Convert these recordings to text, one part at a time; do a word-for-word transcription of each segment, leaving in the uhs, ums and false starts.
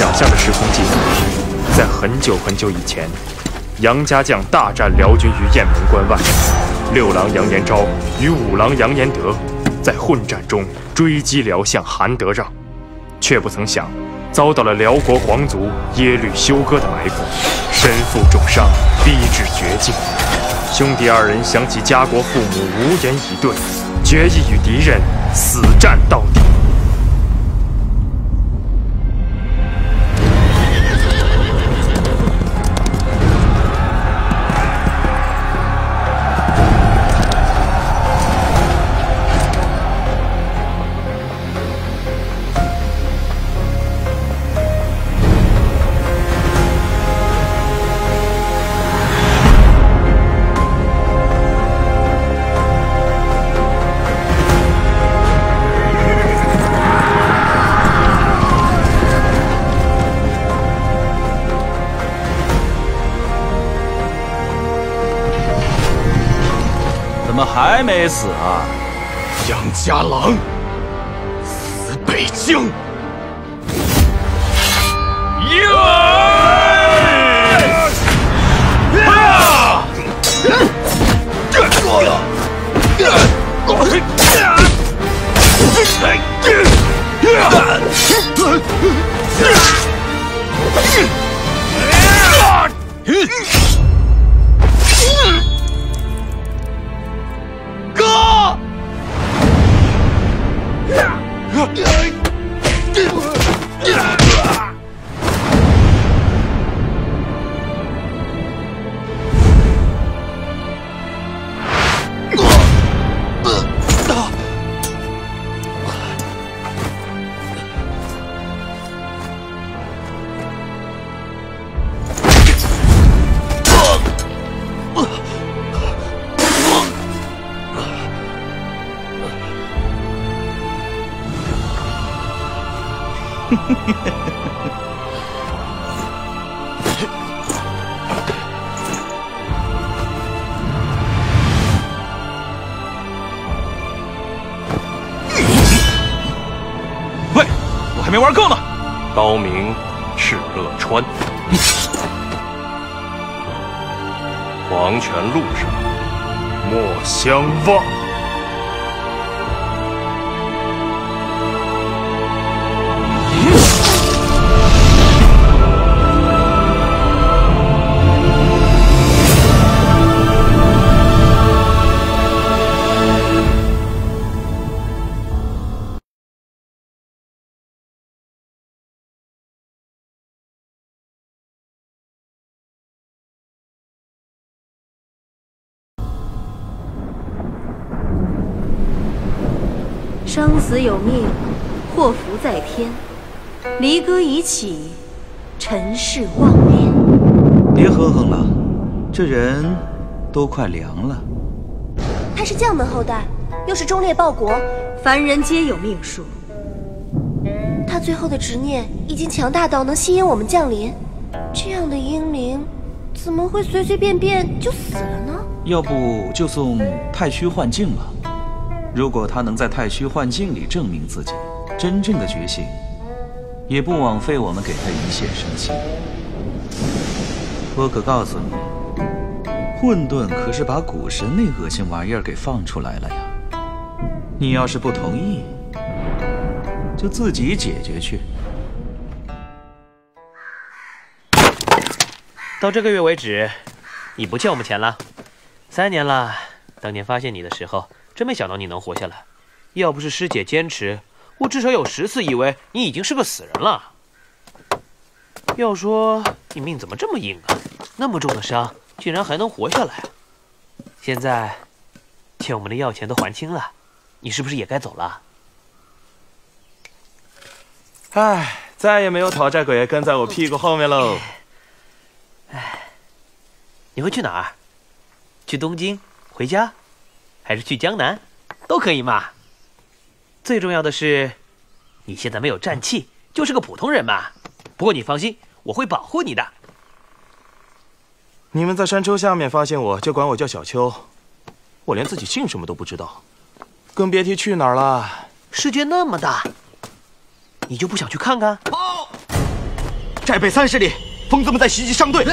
想象的时空记载，在很久很久以前，杨家将大战辽军于雁门关外，六郎杨延昭与五郎杨延德在混战中追击辽相韩德让，却不曾想遭到了辽国皇族耶律休哥的埋伏，身负重伤，逼至绝境。兄弟二人想起家国父母，无言以对，决意与敌人死战到底。 怎么还没死啊？ 杨家郎，死北京！哥！ 喂，我还没玩够呢。 刀名敕勒川，黄泉路上莫相忘。 生死有命，祸福在天。离歌已起，尘世妄恋。 别哼哼了，这人都快凉了。 他是将门后代，又是忠烈报国， 凡人皆有命数。 他最后的执念已经强大到能吸引我们降临。这样的英灵，怎么会随随便便就死了呢？ 要不就送太虚幻境吧。如果他能在太虚幻境里证明自己真正的觉醒，也不枉费我们给他一线生机。我可告诉你，混沌可是把古神那恶心玩意儿给放出来了呀！你要是不同意，就自己解决去。 到这个月为止，你不欠我们钱了。三年了，当年发现你的时候，真没想到你能活下来。要不是师姐坚持，我至少有十次以为你已经是个死人了。要说你命怎么这么硬啊？那么重的伤，竟然还能活下来。现在欠我们的药钱都还清了，你是不是也该走了？ 唉，再也没有讨债鬼跟在我屁股后面喽。 唉，你会去哪儿？去东京？回家？还是去江南？都可以嘛。最重要的是，你现在没有战气，就是个普通人嘛。不过你放心，我会保护你的。 你们在山丘下面发现我，就管我叫小秋，我连自己姓什么都不知道，更别提去哪儿了。 世界那么大，你就不想去看看？ 寨北三十里，疯子们在袭击商队。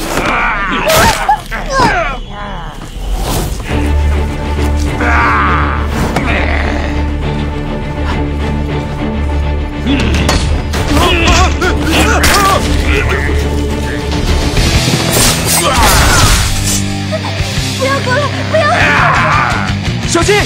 不要过来！不要！ 小心！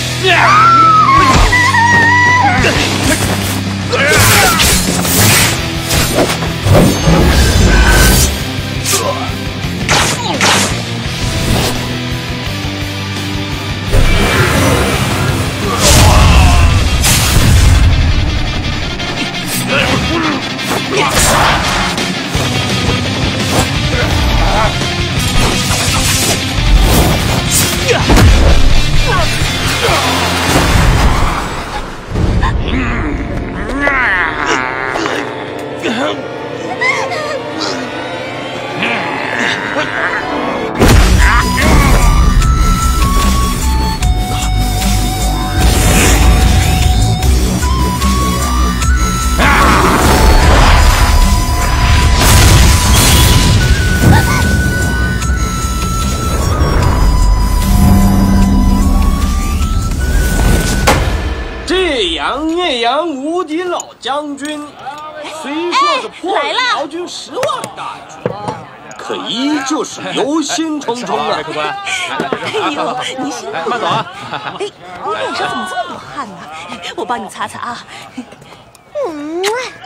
岳阳无敌老将军，虽说是破了辽军十万大军，可依旧是忧心忡忡啊！ 客官， 哎呦，您辛苦了。 慢走啊！ 哎，你脸上怎么这么多汗呢？我帮你擦擦啊。嗯。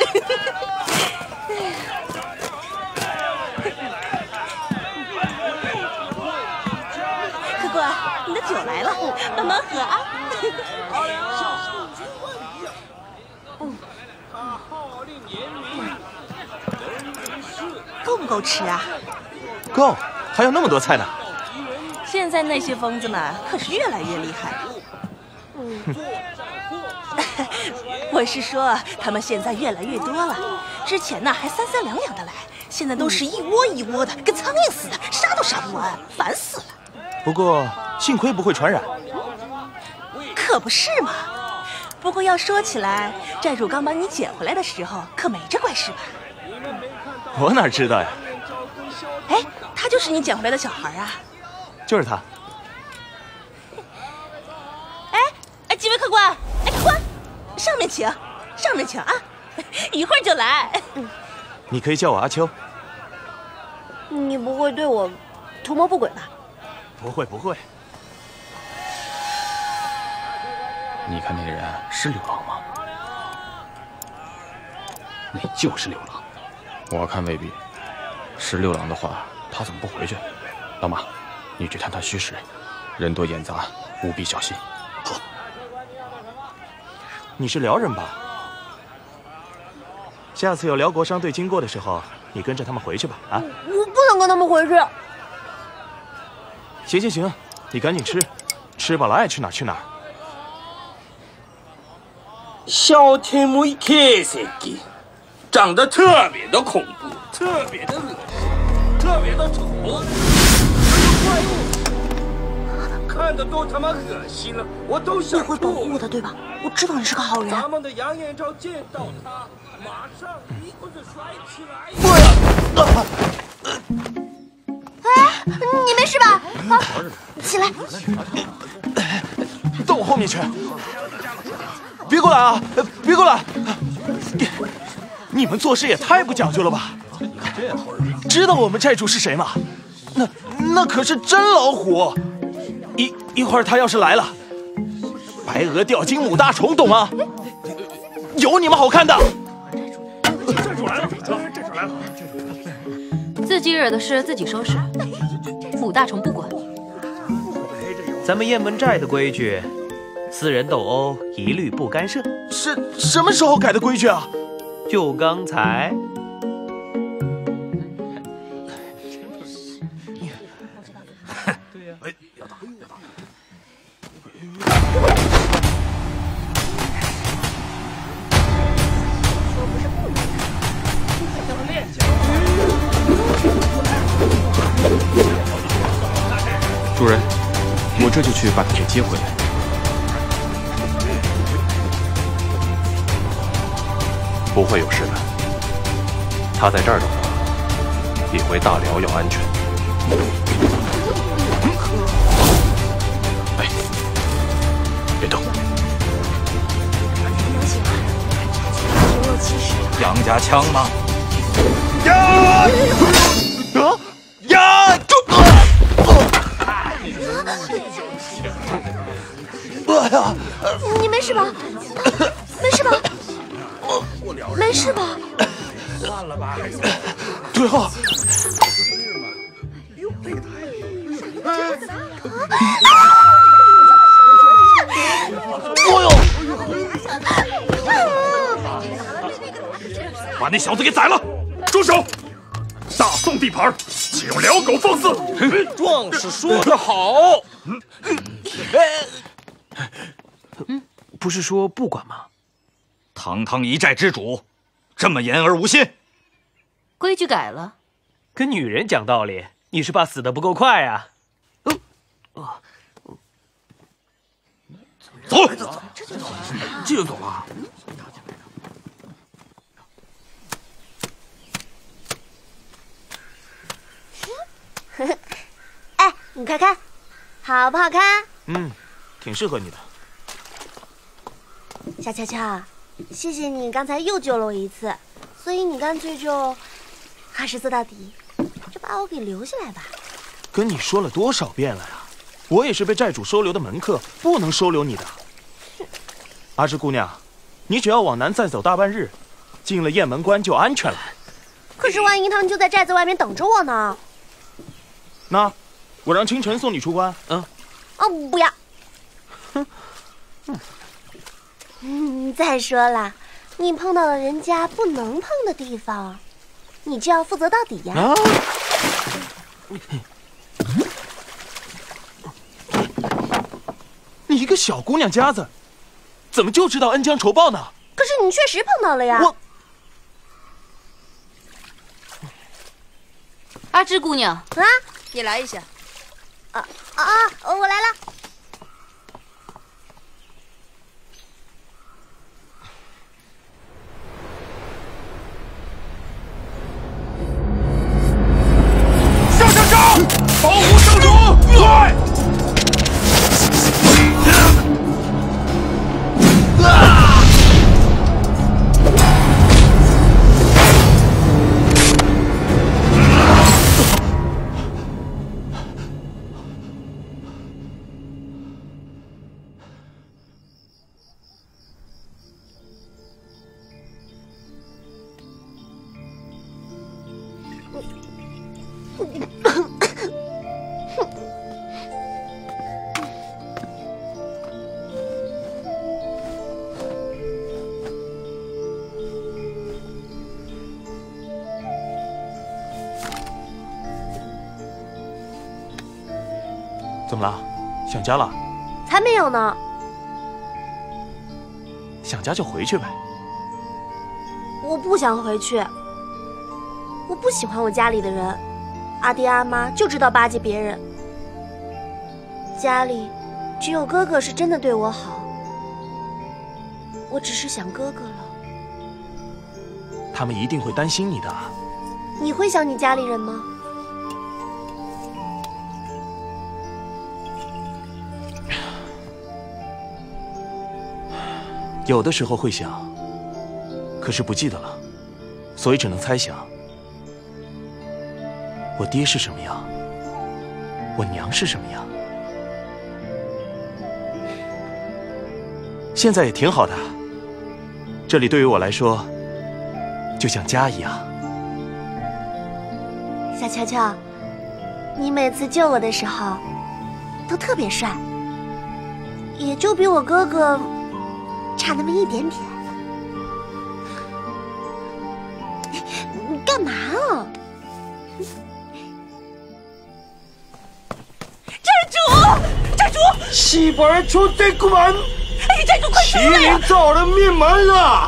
客官，你的酒来了，慢慢喝啊。够不够吃啊？ 够，还有那么多菜呢。 现在那些疯子们可是越来越厉害。嗯，我是说，他们现在越来越多了。之前呢还三三两两的来，现在都是一窝一窝的，跟苍蝇似的，杀都杀不完，烦死了。 不过幸亏不会传染。 可不是嘛。不过要说起来，寨主刚把你捡回来的时候，可没这怪事吧？ 我哪知道呀？ 哎，他就是你捡回来的小孩啊？ 就是他。 哎哎，几位客官，哎客官，上面请，上面请啊，一会儿就来。 你可以叫我阿秋。 你不会对我图谋不轨吧？ 不会不会。 你看那个人是流浪吗？那就是流浪。我看未必。是六郎的话，他怎么不回去？老马，你去探探虚实，人多眼杂，务必小心。 好。你是辽人吧？下次有辽国商队经过的时候，你跟着他们回去吧。啊！ 我不能跟他们回去。 行行行，你赶紧吃，吃饱了爱去哪儿去哪儿。 小天母一开塞给，长得特别的恐怖，特别的恶心，特别的丑。怪物，看得都他妈恶心了，我都想吐。 你会保护我的对吧？我知道你是个好人。 咱们的杨延昭见到他，马上一棍子甩起来。不要！ 哎，你没事吧？好，起来。 到我后面去。别过来啊！别过来！你们做事也太不讲究了吧！知道我们寨主是谁吗？那那可是真老虎！一一会儿他要是来了，白鹅吊金母大虫，懂吗？有你们好看的！ 寨主来了！寨主来了！ 自己惹的事自己收拾，母大虫不管。 咱们雁门寨的规矩。私人斗殴一律不干涉。 是什么时候改的规矩啊？ 就刚才。 对呀，哎，要打，要打。 主人，我这就去把他给接回来。 不会有事的，他在这儿的话， 比回大辽要安全。 哎，别动！ 只有七十。 杨家枪吗？ 呀！啊！呀！就！哎呀！ 你没事吧？没事吧？没事吧？ 算了吧，还是退后！ 哎呦！把那小子给宰了！ 住手！大宋地盘，岂有撩狗放肆！ 壮士说得好。 嗯，不是说不管吗？ 堂堂一寨之主，这么言而无信？ 规矩改了。 跟女人讲道理，你是怕死得不够快啊？ 哦，哦，走， 这就走了。 哎，你快看，好不好看？ 嗯，挺适合你的。 小乔乔，谢谢你刚才又救了我一次，所以你干脆就好事做到底，就把我给留下来吧。 跟你说了多少遍了呀？我也是被寨主收留的门客，不能收留你的。阿芝姑娘，你只要往南再走大半日，进了雁门关就安全了。 可是万一他们就在寨子外面等着我呢？ 那我让清晨送你出关。 嗯。 哦，不要。哼。嗯，再说了，你碰到了人家不能碰的地方，你就要负责到底呀。啊！ 你一个小姑娘家子，怎么就知道恩将仇报呢？ 可是你确实碰到了呀。 我。 阿芝姑娘啊， 也来一下。 啊啊！我来了。 向上杀！保护圣主！快！ 怎么了？想家了？ 才没有呢。 想家就回去呗。 我不想回去。我不喜欢我家里的人，阿爹阿妈就知道巴结别人。家里只有哥哥是真的对我好，我只是想哥哥了。 他们一定会担心你的。 你会想你家里人吗？ 有的时候会想，可是不记得了，所以只能猜想。我爹是什么样，我娘是什么样，现在也挺好的。这里对于我来说，就像家一样。 小乔乔，你每次救我的时候，都特别帅，也就比我哥哥差那么一点点。你干嘛啊？ 寨主，寨主， 西边就这个门， 哎，寨主快出来麒麟造人灭门了！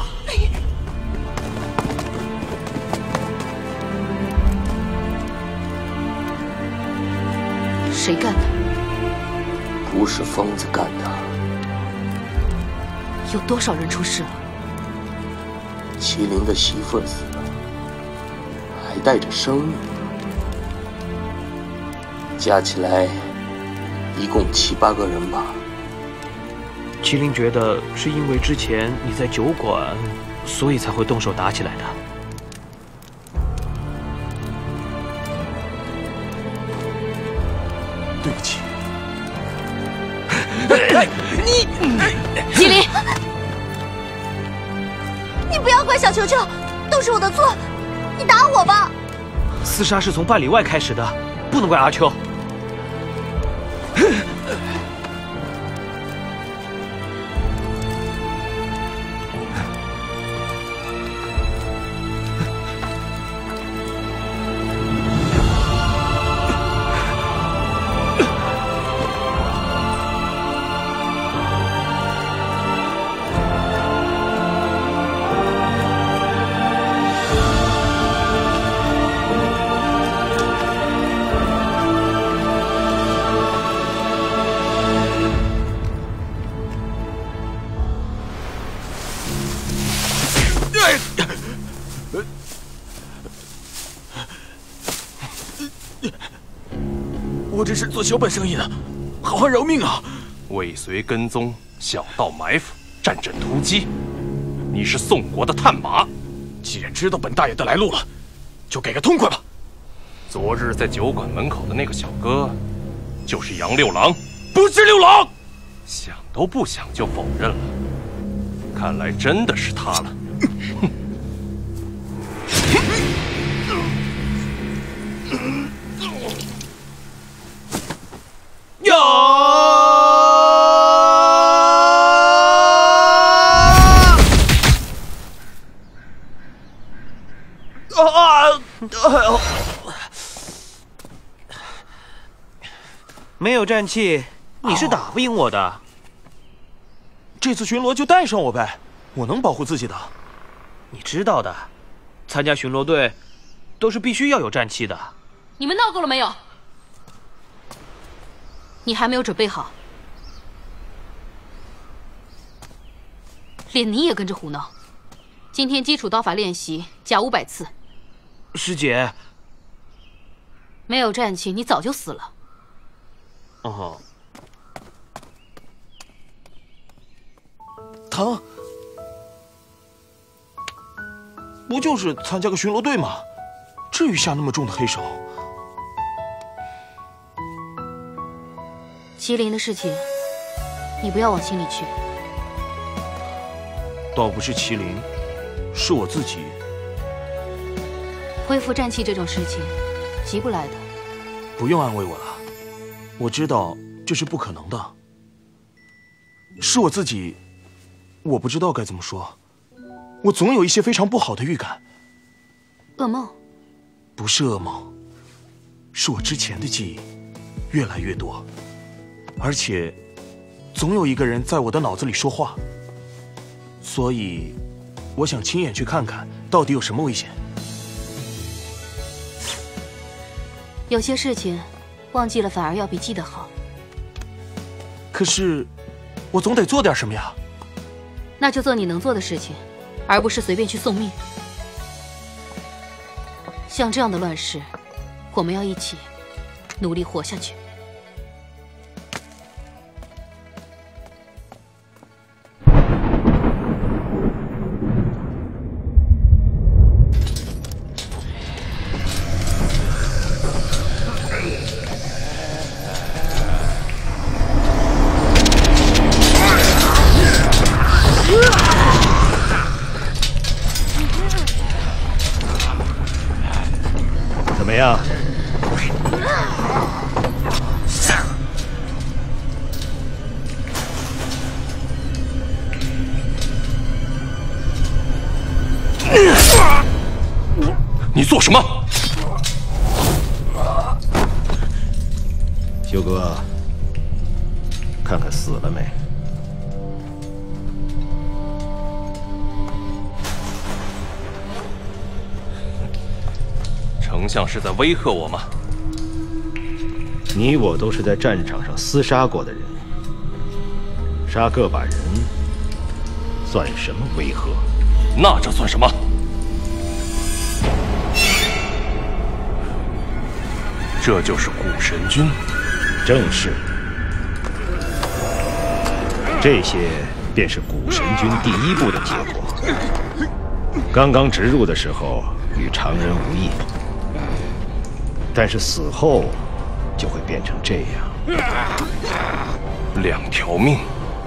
谁干的？ 不是疯子干的。 有多少人出事了？ 麒麟的媳妇儿死了，还带着生命。 加起来一共七八个人吧。 麒麟觉得是因为之前你在酒馆，所以才会动手打起来的。 对不起。 你，麒麟，你不要怪小球球，都是我的错，你打我吧。 厮杀是从半里外开始的，不能怪阿秋。 我这是做小本生意的，好汉饶命啊！ 尾随跟踪，小道埋伏，战阵突击，你是宋国的探马。 既然知道本大爷的来路了，就给个痛快吧。 昨日在酒馆门口的那个小哥，就是杨六郎。 不是六郎， 想都不想就否认了。看来真的是他了。哼。 呀！啊！哎呦！ 没有战气，你是打不赢我的。 这次巡逻就带上我呗，我能保护自己的。 你知道的，参加巡逻队都是必须要有战气的。 你们闹够了没有？你还没有准备好，连你也跟着胡闹。今天基础刀法练习加五百次。 师姐， 没有战气，你早就死了。 哦， 疼？不就是参加个巡逻队吗？至于下那么重的黑手？ 麒麟的事情，你不要往心里去。 倒不是麒麟，是我自己。 恢复战气这种事情，急不来的。 不用安慰我了，我知道这是不可能的。是我自己，我不知道该怎么说。我总有一些非常不好的预感。 噩梦？ 不是噩梦，是我之前的记忆越来越多。而且，总有一个人在我的脑子里说话，所以我想亲眼去看看到底有什么危险。 有些事情忘记了反而要比记得好。 可是，我总得做点什么呀。 那就做你能做的事情，而不是随便去送命。像这样的乱世，我们要一起努力活下去。 怎么样？你做什么？ 修哥，看看死了没？ 丞相是在威吓我吗？ 你我都是在战场上厮杀过的人，杀个把人算什么威吓？ 那这算什么？ 这就是古神君。 正是。这些便是古神君第一步的结果。刚刚植入的时候与常人无异，但是死后就会变成这样。 两条命。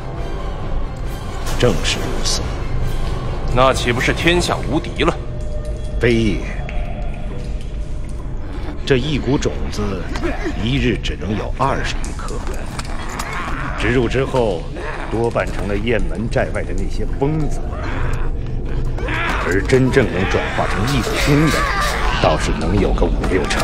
正是如此。 那岂不是天下无敌了？ 非也。这一股种子一日只能有二十余颗，植入之后多半成了雁门寨外的那些疯子，而真正能转化成一股功的，倒是能有个五六成。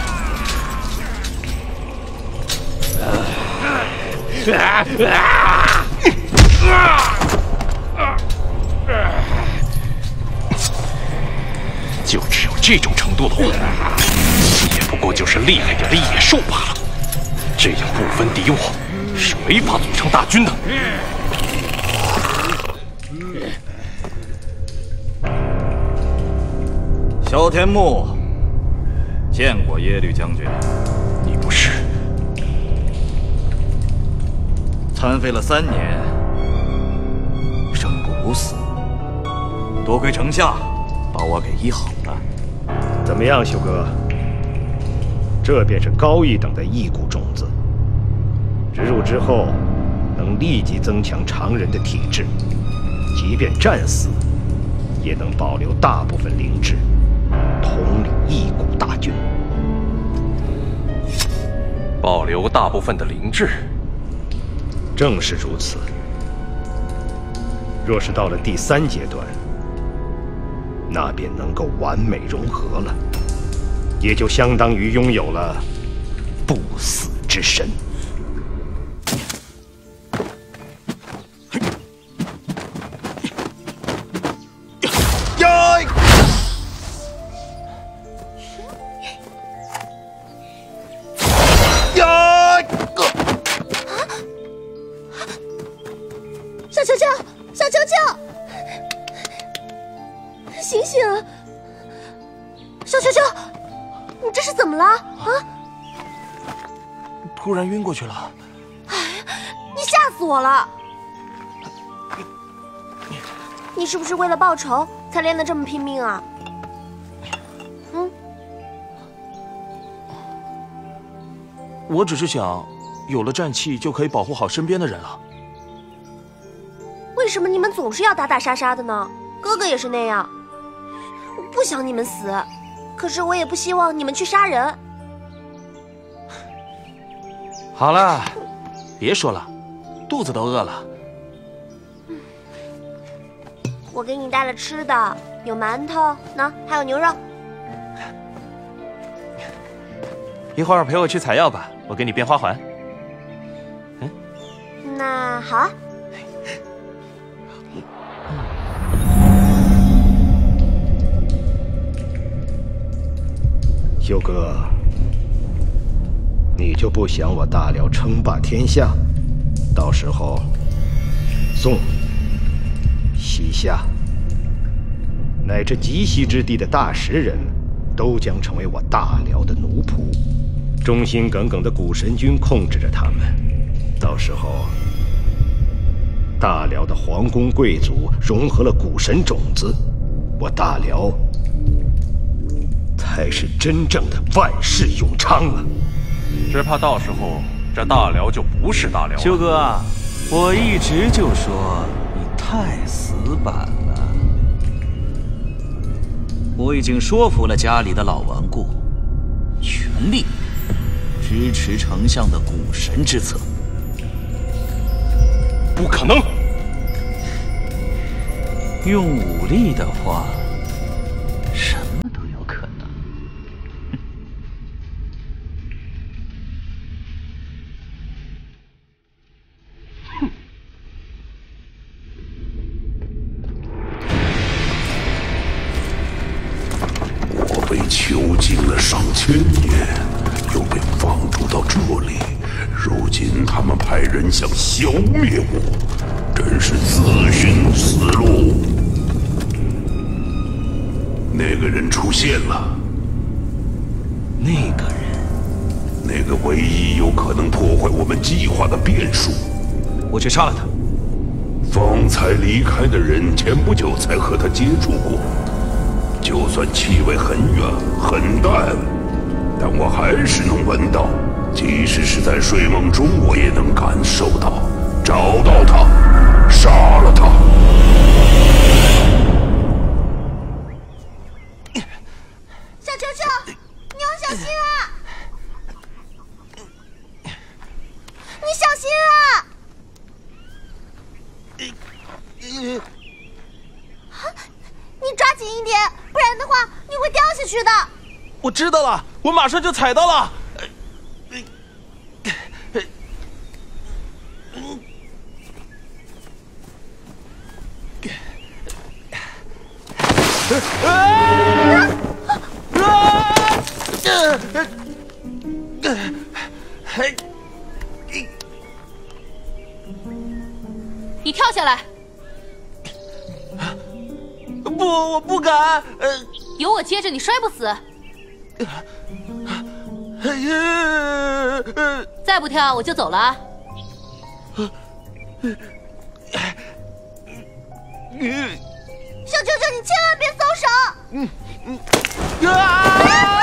就只有这种程度的话，也不过就是厉害点的野兽罢了。这样不分敌我，是没法组成大军的。 萧天木，见过耶律将军。 你不是？ 残废了三年，生不如死。多亏丞相把我给医好了。 怎么样，修哥？这便是高一等的异骨种子，植入之后能立即增强常人的体质，即便战死，也能保留大部分灵智，统领异骨大军。 保留大部分的灵智。 正是如此。若是到了第三阶段，那便能够完美融合了，也就相当于拥有了不死之身。 呀！呀！ 小球球，小球球！醒醒！小球球，你这是怎么了啊？ 突然晕过去了。 哎，你吓死我了！你是不是为了报仇才练得这么拼命啊？嗯， 我只是想，有了战气就可以保护好身边的人了。 为什么你们总是要打打杀杀的呢？哥哥也是那样。我不想你们死，可是我也不希望你们去杀人。 好了，别说了，肚子都饿了。 我给你带了吃的，有馒头呢，还有牛肉。 一会儿陪我去采药吧，我给你编花环。 嗯，那好啊。 修哥，你就不想我大辽称霸天下？到时候，宋、西夏乃至极西之地的大食人，都将成为我大辽的奴仆。忠心耿耿的古神君控制着他们。到时候，大辽的皇宫贵族融合了古神种子，我大辽才是真正的万世永昌了。 只怕到时候这大辽就不是大辽了。 修哥啊，我一直就说你太死板了。我已经说服了家里的老顽固，全力支持丞相的古神之策。 不可能！ 用武力的话，什么都有可能。 哼！ 我被囚禁了上千年，又被放逐到这里，如今他们派人想消灭我，真是自寻死路。那个人出现了。 那个人个唯一有可能破坏我们计划的变数。 我去杀了他。 方才离开的人前不久才和他接触过，就算气味很远很淡，但我还是能闻到，即使是在睡梦中，我也能感受到。找到他，杀了他。 小球球，你要小心啊！你小心啊！你抓紧一点，不然的话你会掉下去的。 我知道了，我马上就踩到了。 你跳下来！ 不，我不敢。呃， 有我接着，你摔不死。再不跳，我就走了啊！ 小球球，你千万别松手！ 嗯嗯啊！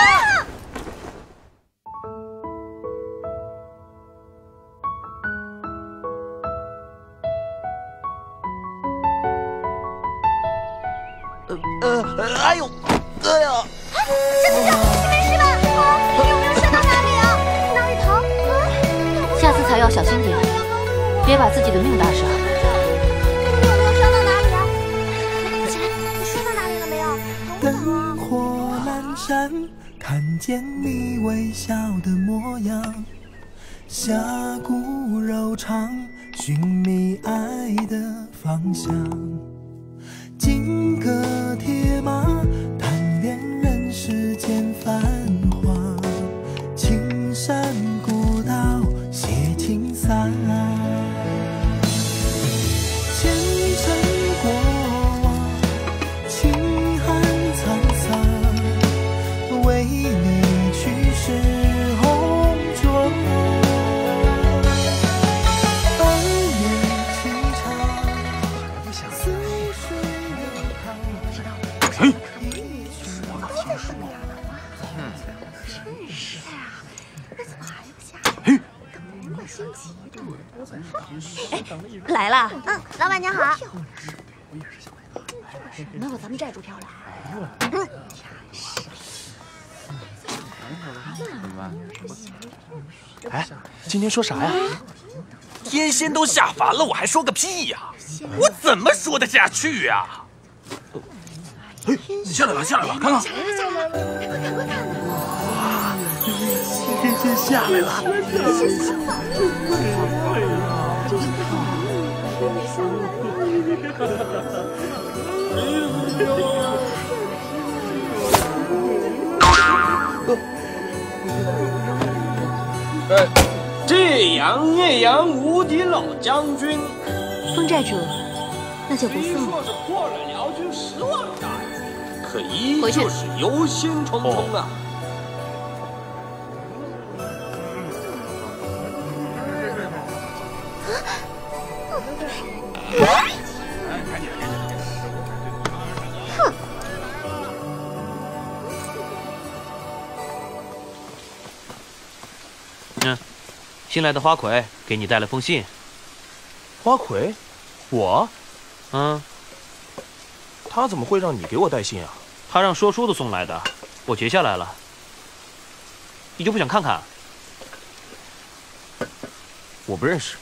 呃呃，哎呦，哎呀！ 小球球，你没事吧？啊，你有没有摔到哪里啊？哪里疼？啊！ 下次采药小心点，别把自己的命搭上。 你有没有伤到哪里啊？起来，你摔到哪里了没有？ 灯火阑珊，看见你微笑的模样，峡谷柔肠，寻觅爱的方向。金戈铁马，谈恋人世间繁华，青山古道，写情散。前尘过往，情含沧桑，为你去世红妆。二月情长，似水流淌。 嘿， 哎，来了。嗯，老板娘好。能把咱们债主挑来？嗯。 哎，今天说啥呀？天仙都下凡了，我还说个屁呀！我怎么说得下去呀？ 哎，下来吧，下来吧，看看。 天仙下来了。 哎，这样那样，无敌老将军。 风寨主，那就不送了。 说是破了辽军十万大军，可依回去旧是忧心忡忡啊。 嗯，新来的花魁给你带了封信。 花魁，我？ 嗯， 他怎么会让你给我带信啊？ 他让说书的送来的，我截下来了。你就不想看看？ 我不认识。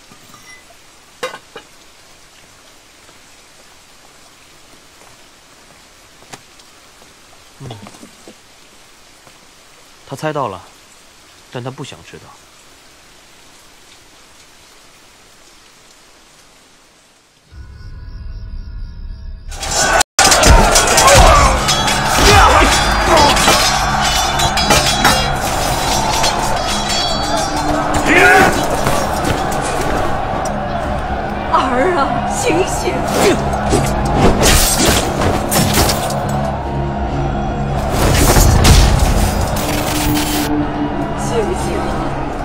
嗯，他猜到了，但他不想知道。 儿啊，醒醒！醒醒啊！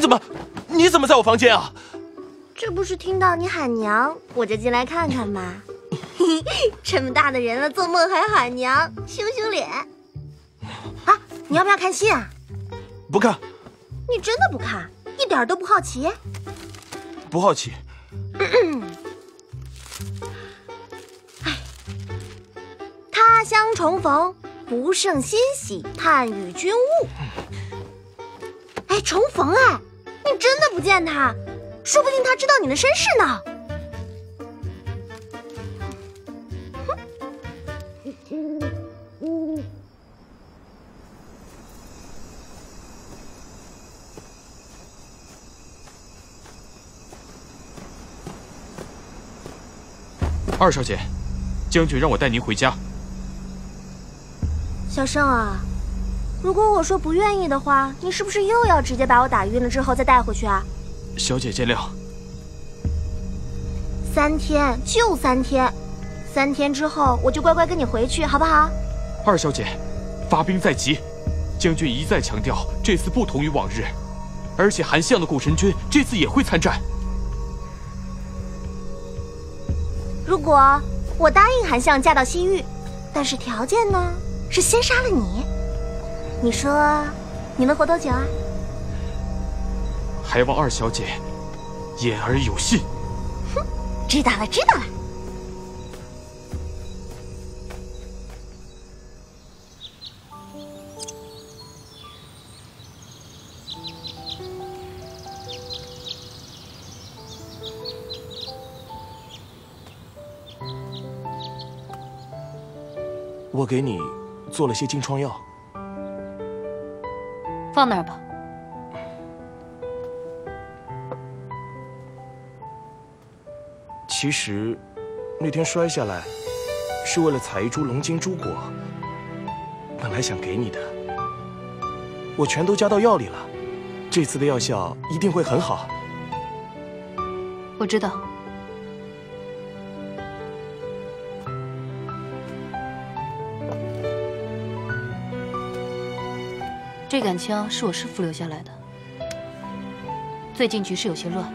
怎么，你怎么在我房间啊？ 这不是听到你喊娘，我就进来看看嘛。嘿嘿，这么大的人了，做梦还喊娘，羞羞脸。啊，你要不要看戏啊？ 不看。 你真的不看？一点都不好奇？ 不好奇。 哎，他乡重逢，不胜欣喜，探与君物。哎，重逢哎，你真的不见他？说不定他知道你的身世呢。 二小姐，将军让我带您回家。 小胜啊，如果我说不愿意的话，你是不是又要直接把我打晕了之后再带回去啊？ 小姐见谅。 三天就三天，三天之后我就乖乖跟你回去，好不好？ 二小姐，发兵在即，将军一再强调这次不同于往日，而且韩相的古神军这次也会参战。 如果我答应韩相嫁到西域，但是条件呢是先杀了你，你说你能活多久啊？ 还望二小姐言而有信。 哼，知道了，知道了。 我给你做了些金疮药， 放那儿吧。 其实，那天摔下来，是为了采一株龙晶珠果，本来想给你的，我全都加到药里了。这次的药效一定会很好。 我知道。这杆枪是我师父留下来的，最近局势有些乱，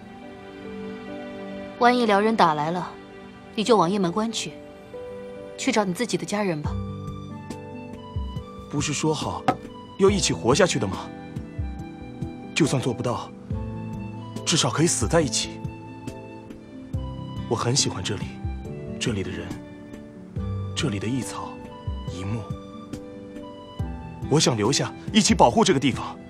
万一辽人打来了，你就往雁门关去，去找你自己的家人吧。 不是说好要一起活下去的吗？就算做不到，至少可以死在一起。我很喜欢这里，这里的人，这里的一草一木。我想留下，一起保护这个地方。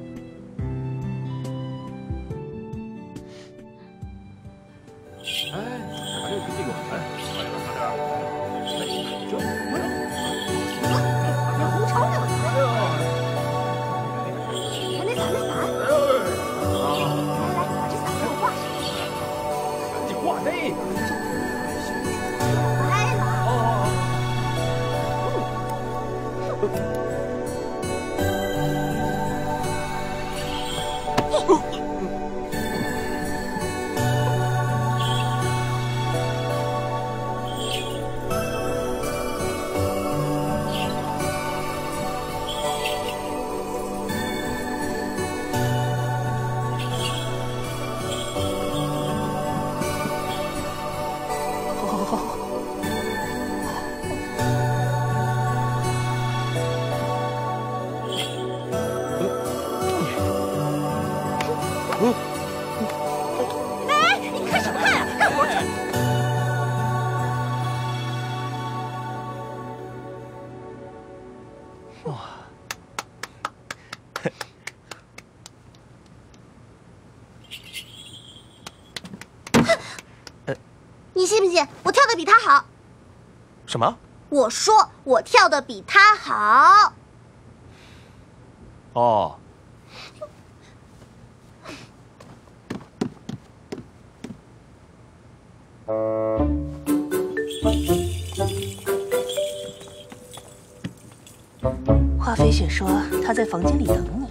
你信不信我跳得比他好？ 什么？ 我说我跳得比他好。 哦。 华飞雪说他在房间里等你。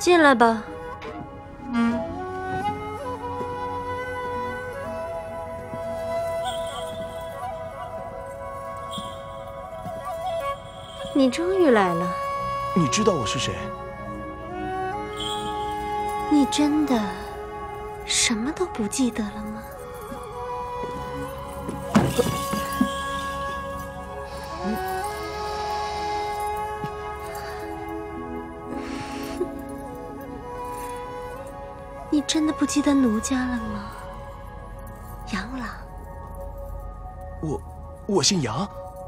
进来吧。你终于来了。 你知道我是谁？ 你真的什么都不记得了吗？你真的不记得奴家了吗？杨朗。 我，我姓杨。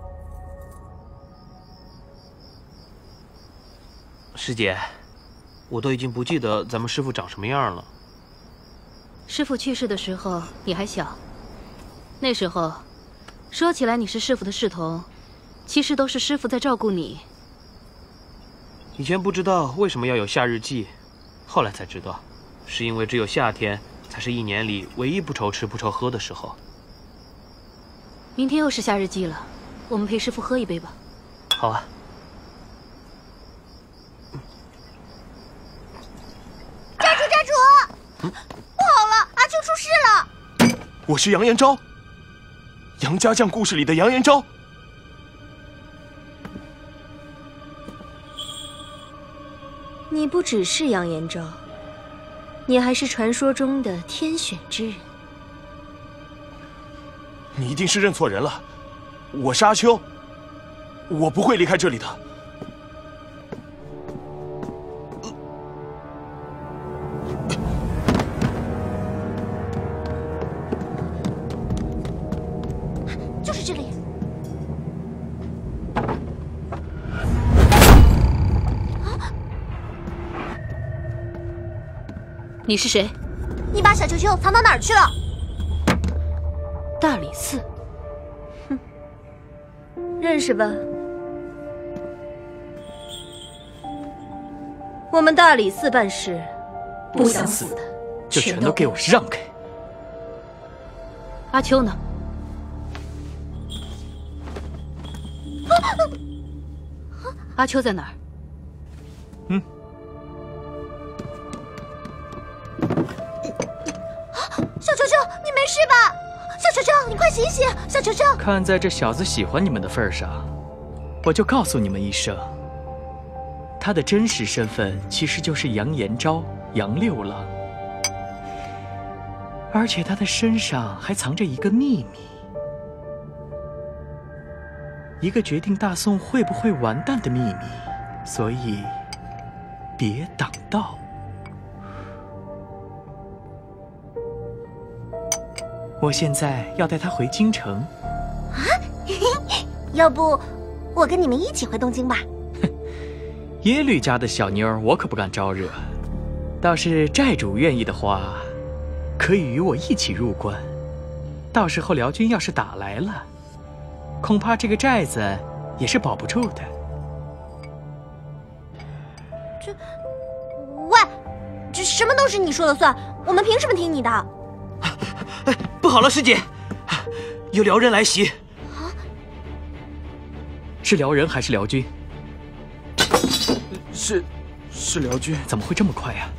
师姐，我都已经不记得咱们师父长什么样了。 师父去世的时候你还小，那时候说起来你是师父的侍童，其实都是师父在照顾你。 以前不知道为什么要有夏日祭，后来才知道，是因为只有夏天才是一年里唯一不愁吃不愁喝的时候。 明天又是夏日祭了，我们陪师父喝一杯吧。 好啊。 寨主，寨主，嗯、不好了，阿秋出事了。 我是杨延昭，杨家将故事里的杨延昭。 你不只是杨延昭，你还是传说中的天选之人。 你一定是认错人了，我是阿秋，我不会离开这里的。 就是这里。 你是谁？ 你把小球球藏到哪儿去了？ 大理寺。 哼，认识吧？我们大理寺办事，不想死的就全都给我让开。 阿秋呢？阿秋在哪儿？ 嗯。 小球球，你没事吧？小球球，你快醒醒！小球球， 看在这小子喜欢你们的份上，我就告诉你们一声，他的真实身份其实就是杨延昭，杨六郎，而且他的身上还藏着一个秘密，一个决定大宋会不会完蛋的秘密，所以别挡道。我现在要带他回京城。 啊，要不我跟你们一起回东京吧？ 耶律家的小妞儿，我可不敢招惹。倒是寨主愿意的话，可以与我一起入关。到时候辽军要是打来了，恐怕这个寨子也是保不住的。 这，喂，这什么都是你说了算，我们凭什么听你的？ 不好了，师姐，有辽人来袭。 啊？ 是辽人还是辽军？ 是，是辽军。 怎么会这么快呀？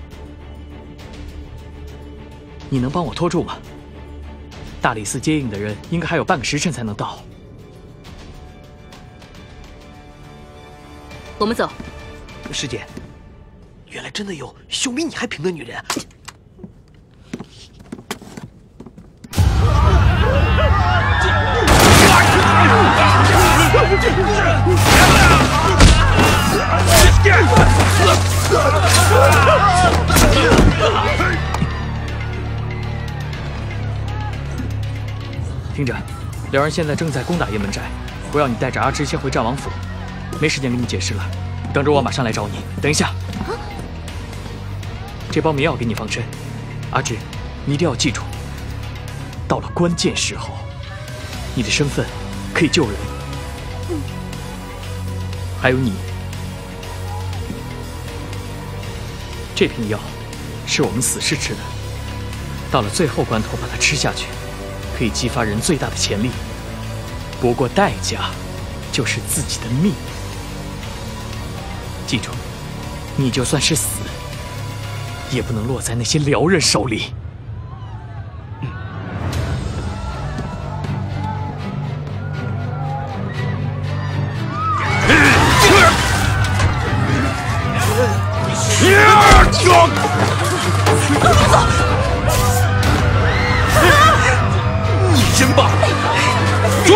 你能帮我拖住吗？大理寺接应的人应该还有半个时辰才能到。 我们走。 师姐，原来真的有秀比你还平的女人。 听着，辽人现在正在攻打雁门寨，我要你带着阿芝先回战王府，没时间跟你解释了，等着我马上来找你。等一下，这包迷药给你防身，阿芝，你一定要记住，到了关键时候，你的身份可以救人。 嗯。 还有你，这瓶药是我们死士吃的，到了最后关头把它吃下去，可以激发人最大的潜力，不过代价就是自己的命。记住，你就算是死， 也不能落在那些辽人手里。 你真棒！追！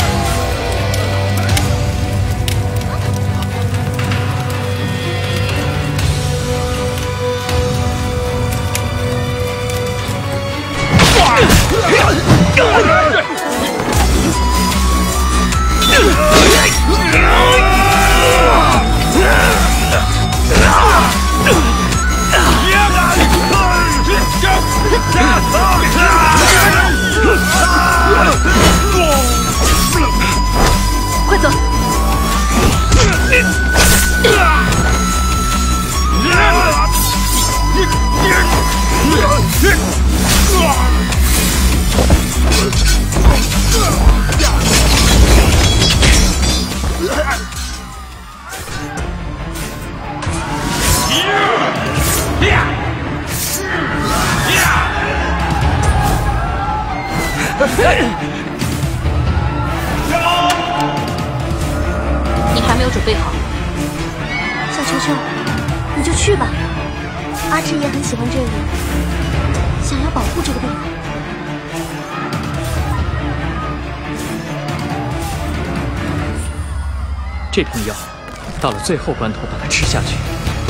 快走！ 你还没有准备好。 小球球，你就去吧。阿志也很喜欢这里，想要保护这个地方。 这瓶药，到了最后关头把它吃下去。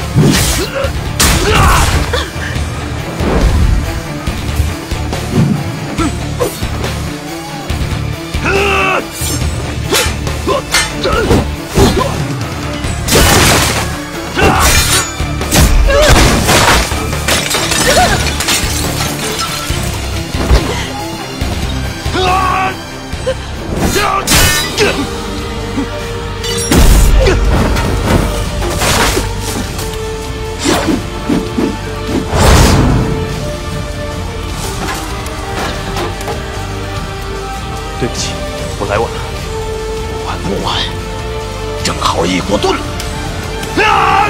对不起，我来晚了。晚不晚？正好一锅炖。啊！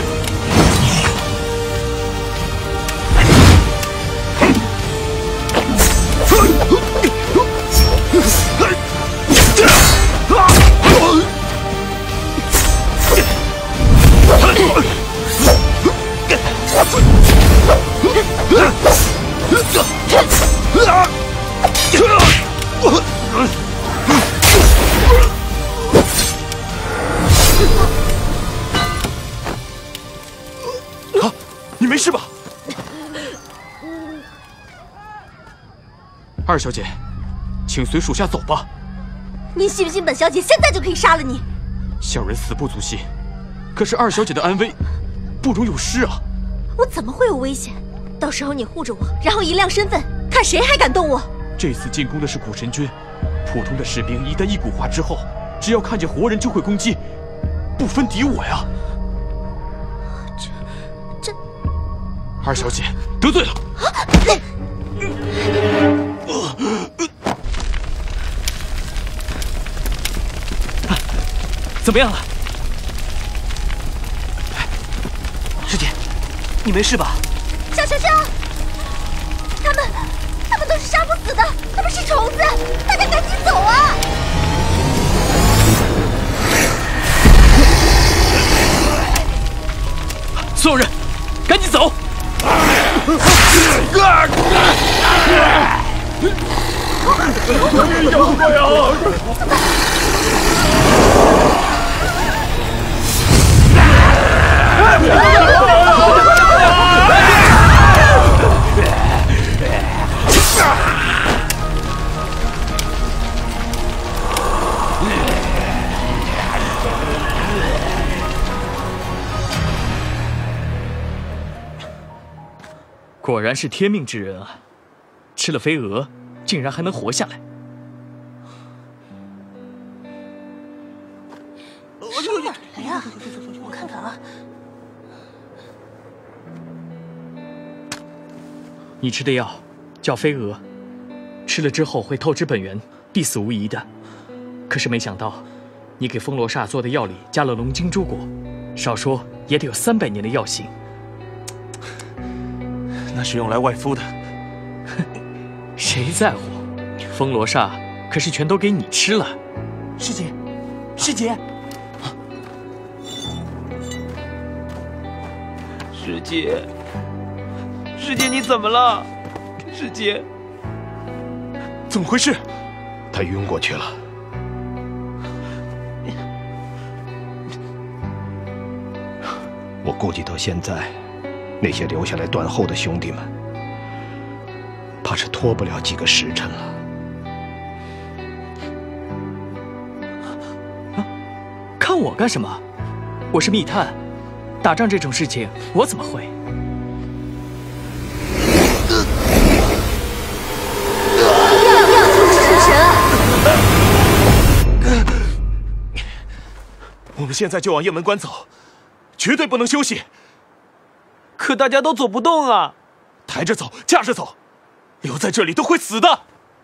啊，你没事吧？ 二小姐，请随属下走吧。 您信不信本小姐现在就可以杀了你？ 小人死不足惜，可是二小姐的安危不容有失啊！ 我怎么会有危险？到时候你护着我，然后一亮身份，看谁还敢动我！ 这次进攻的是古神军，普通的士兵一旦一蛊化之后，只要看见活人就会攻击，不分敌我呀！ 这这， 二小姐得罪了。 啊，怎么样了？ 师姐，你没事吧？ 小球球，他们，他们都是杀不死的，他们是虫子，大家赶紧走啊！ 所有人，赶紧走！果然是天命之人啊！吃了飞蛾，竟然还能活下来。 上哪儿了呀？我看看啊。 你吃的药叫飞蛾，吃了之后会透支本源，必死无疑的。可是没想到，你给风罗煞做的药里加了龙晶珠果，少说也得有三百年的药性。 那是用来外敷的。 谁在乎？风罗刹可是全都给你吃了。 师姐，师姐， 师姐，师姐，你怎么了？师姐， 怎么回事？ 他晕过去了。我估计到现在，那些留下来断后的兄弟们，怕是拖不了几个时辰了。 啊，看我干什么？我是密探，打仗这种事情我怎么会？ 我们现在就往雁门关走，绝对不能休息。 可大家都走不动啊！ 抬着走，架着走，留在这里都会死的。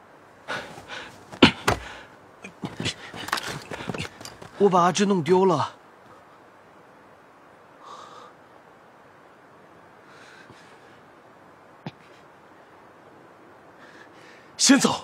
我把阿芝弄丢了。 先走。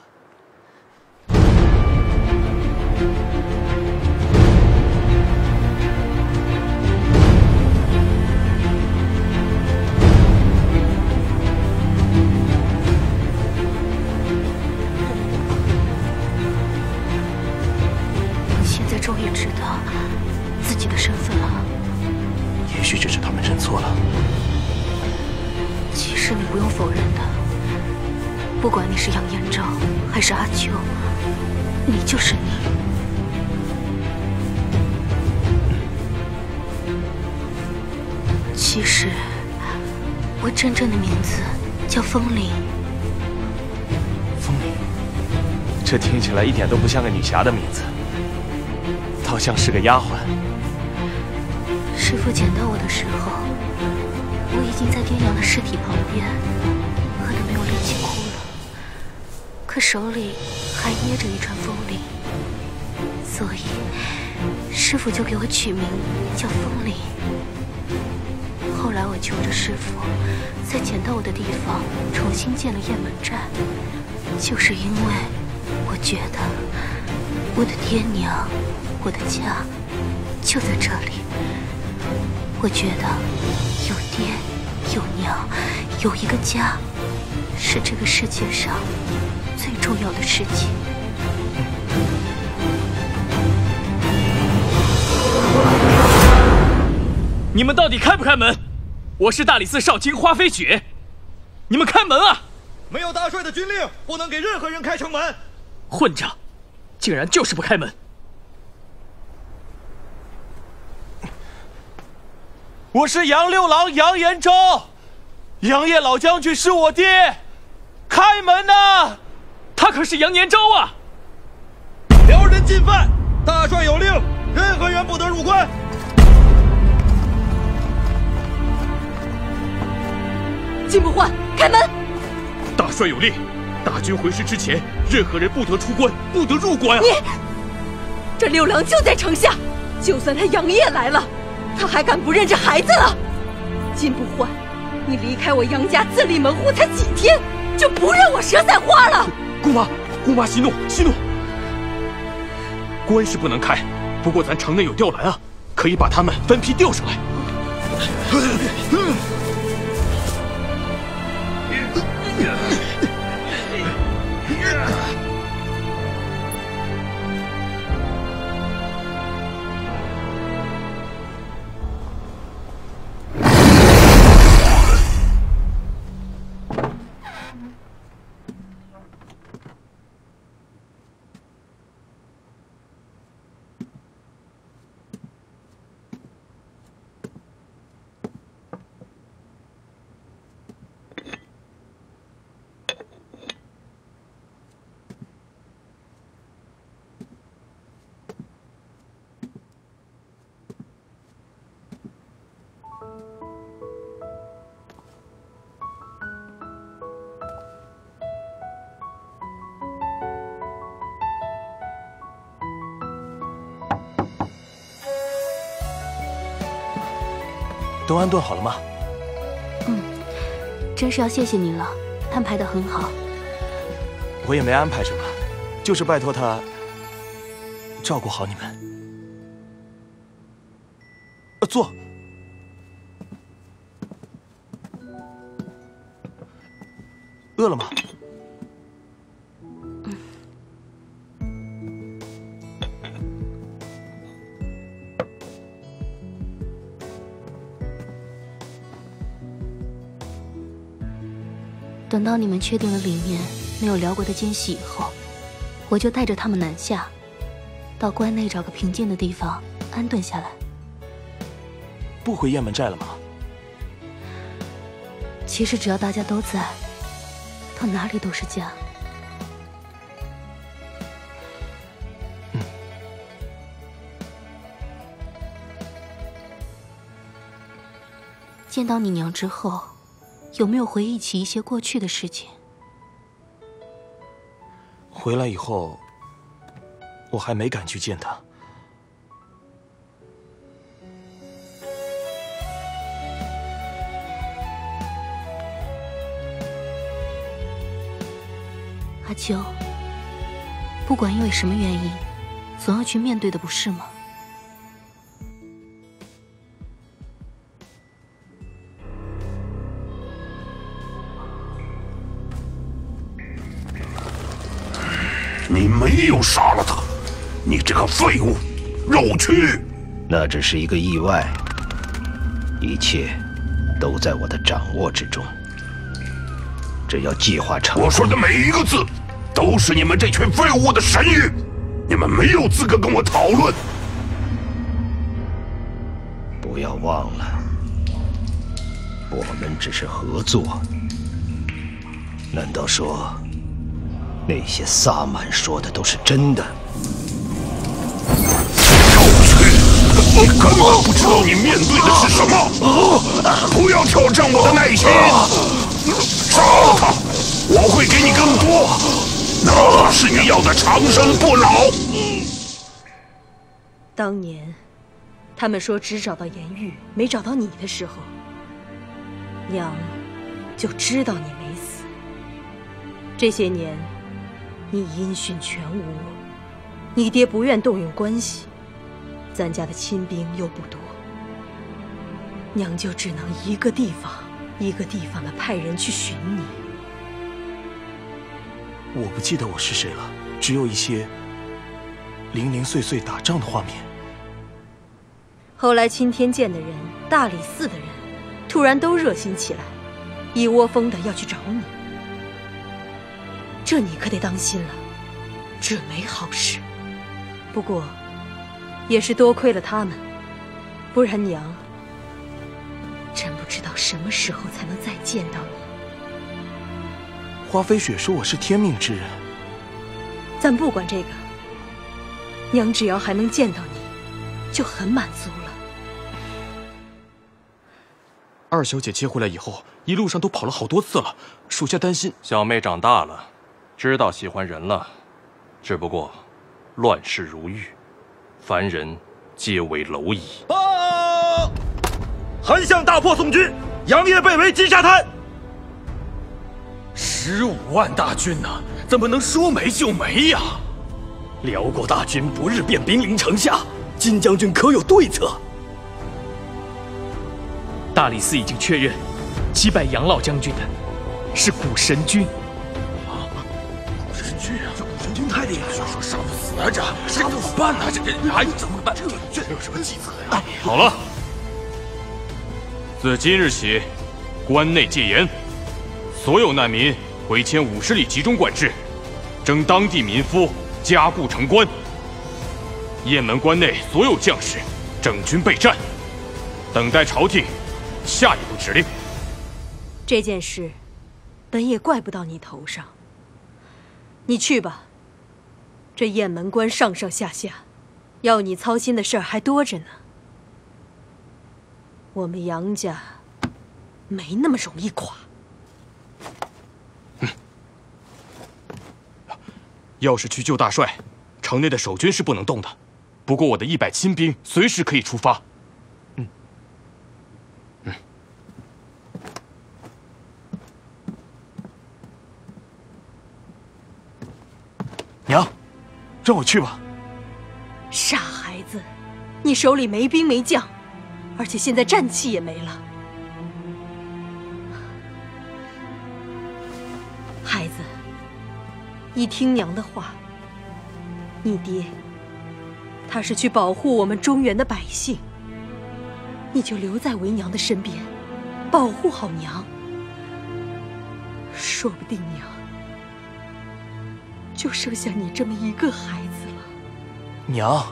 终于知道自己的身份了。 也许只是他们认错了。 其实你不用否认的，不管你是杨延昭还是阿秋，你就是你。其实我真正的名字叫风铃。 风铃，这听起来一点都不像个女侠的名字。倒像是个丫鬟。 师父捡到我的时候，我已经在滇阳的尸体旁边，饿得没有力气哭了，可手里还捏着一串风铃，所以师父就给我取名叫风铃。后来我求着师父，在捡到我的地方重新建了雁门寨，就是因为我觉得我的爹娘。我的家就在这里。我觉得有爹有娘有一个家，是这个世界上最重要的事情。 你们到底开不开门？我是大理寺少卿花飞雪，你们开门啊！ 没有大帅的军令，不能给任何人开城门。 混账，竟然就是不开门！ 我是杨六郎杨延昭，杨业老将军是我爹，开门呐！ 他可是杨延昭啊！ 辽人进犯，大帅有令，任何人不得入关。 金不换，开门！ 大帅有令，大军回师之前，任何人不得出关，不得入关啊！ 你，这六郎就在城下，就算他杨业来了。他还敢不认这孩子了？金不换，你离开我杨家自立门户才几天，就不认我佘三花了？ 姑妈，姑妈息怒，息怒。关是不能开，不过咱城内有吊篮啊，可以把他们分批吊上来。 都安顿好了吗？ 嗯， 真是要谢谢你了，安排得很好。 我也没安排什么，就是拜托他照顾好你们。呃，坐。饿了吗？ 嗯。等到你们确定了里面没有辽国的奸细以后，我就带着他们南下，到关内找个平静的地方安顿下来。 不回雁门寨了吗？ 其实只要大家都在，到哪里都是家。 嗯。 见到你娘之后，有没有回忆起一些过去的事情？ 回来以后，我还没敢去见她。 阿秋，不管因为什么原因，总要去面对的，不是吗？ 你没有杀了他，你这个废物，肉蛆！ 那只是一个意外，一切都在我的掌握之中。只要计划成功， 我说的每一个字，都是你们这群废物的神谕，你们没有资格跟我讨论。 不要忘了，我们只是合作。难道说，那些萨满说的都是真的？ 你根本不知道你面对的是什么！不要挑战我的耐心！杀了他，我会给你更多，哪怕是你要的长生不老。 当年，他们说只找到颜玉，没找到你的时候，娘就知道你没死。这些年，你音讯全无，你爹不愿动用关系，咱家的亲兵又不多，娘就只能一个地方一个地方的派人去寻你。 我不记得我是谁了，只有一些零零碎碎打仗的画面。 后来青天剑的人、大理寺的人，突然都热心起来，一窝蜂的要去找你。这你可得当心了，这没好事。不过，也是多亏了他们，不然娘真不知道什么时候才能再见到你。 花飞雪说我是天命之人， 咱不管这个，娘只要还能见到你，就很满足了。 二小姐接回来以后，一路上都跑了好多次了，属下担心。 小妹长大了，知道喜欢人了，只不过乱世如玉，凡人皆为蝼蚁。 啊！韩相大破宋军，杨业被围击沙滩。十五万大军呐、啊，怎么能说没就没呀？辽国大军不日便兵临城下，金将军可有对策？ 大理寺已经确认，击败杨老将军的是古神君。 啊，古神君啊，这古神君太厉害了！说杀不死啊，这杀不死办呢？这这哎，怎么办？这这有什么计策呀？ 好了，自今日起，关内戒严，所有难民回迁五十里集中管制，征当地民夫加固城关。雁门关内所有将士整军备战，等待朝廷下一步指令。 这件事本也怪不到你头上，你去吧。这雁门关上上下下，要你操心的事儿还多着呢。我们杨家没那么容易垮。 嗯，要是去救大帅，城内的守军是不能动的。不过我的一百亲兵随时可以出发。嗯，嗯。 让我去吧。 傻孩子，你手里没兵没将，而且现在战气也没了。孩子，依听娘的话，你爹他是去保护我们中原的百姓，你就留在为娘的身边，保护好娘。说不定娘就剩下你这么一个孩子了。 娘，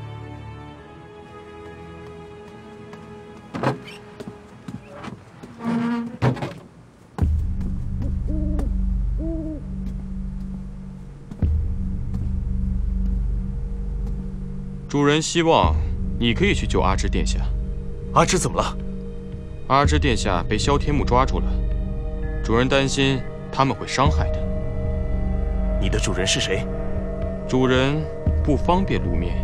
主人希望你可以去救阿芝殿下。 阿芝怎么了？ 阿芝殿下被萧天木抓住了，主人担心他们会伤害他。 你的主人是谁？ 主人不方便露面。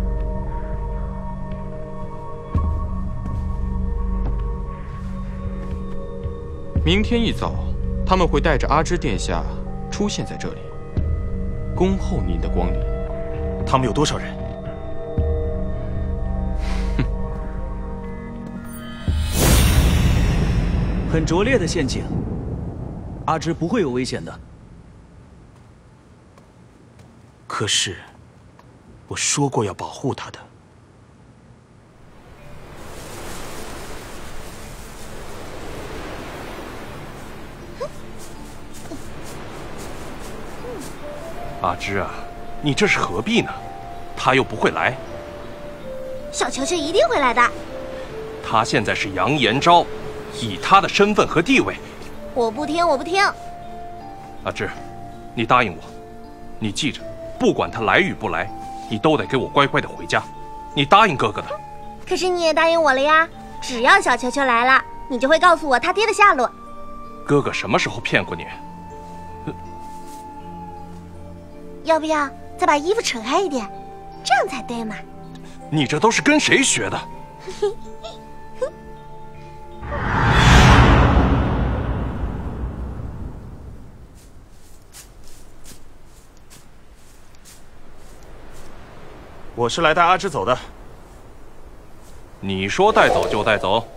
明天一早，他们会带着阿芝殿下出现在这里，恭候您的光临。 他们有多少人？ 很拙劣的陷阱，阿芝不会有危险的。 可是，我说过要保护她的。 阿芝啊，你这是何必呢？他又不会来。 小球球一定会来的。 他现在是杨延昭。以他的身份和地位， 我不听，我不听。 阿芝，你答应我，你记着，不管他来与不来，你都得给我乖乖的回家。你答应哥哥的。 可是你也答应我了呀，只要小球球来了，你就会告诉我他爹的下落。 哥哥什么时候骗过你？ 要不要再把衣服扯开一点，这样才对嘛？ 你这都是跟谁学的？ 我是来带阿芝走的。 你说带走就带走？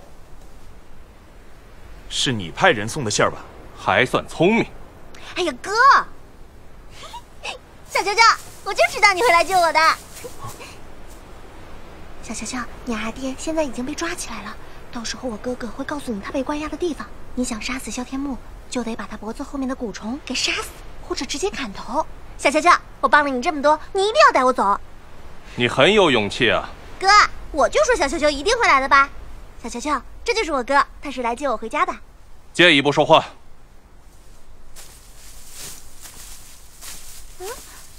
是你派人送的信儿吧？ 还算聪明。 哎呀，哥，小球球，我就知道你会来救我的。小球球，你二爹现在已经被抓起来了，到时候我哥哥会告诉你他被关押的地方。你想杀死萧天木，就得把他脖子后面的蛊虫给杀死，或者直接砍头。小球球，我帮了你这么多，你一定要带我走。 你很有勇气啊， 哥，我就说小球球一定会来的吧。小球球，这就是我哥，他是来接我回家的。 借一步说话。 嗯，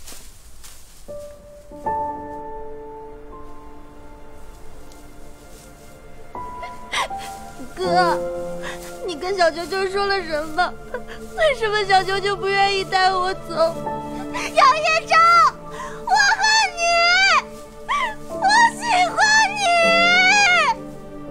哥，你跟小球球说了什么？为什么小球球不愿意带我走？杨延昭，我恨你，我喜欢你。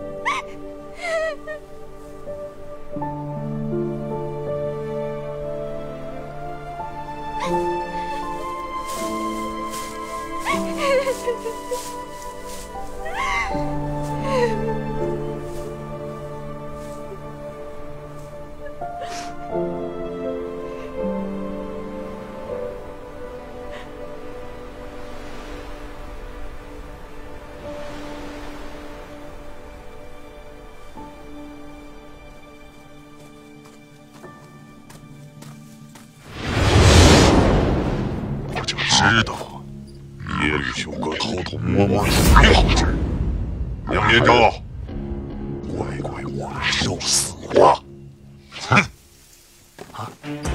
知道耶律休哥偷偷摸摸有没好事。杨延昭，乖乖我受死吧！哼！ 啊！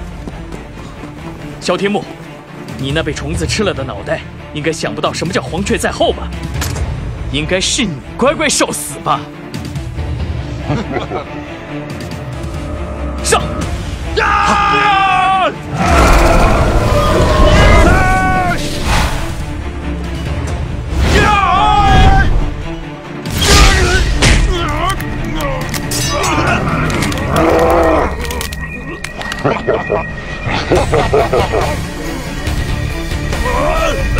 萧天木，你那被虫子吃了的脑袋，应该想不到什么叫黄雀在后吧？应该是你乖乖受死吧！上！啊！ 哈哈哈哈哈！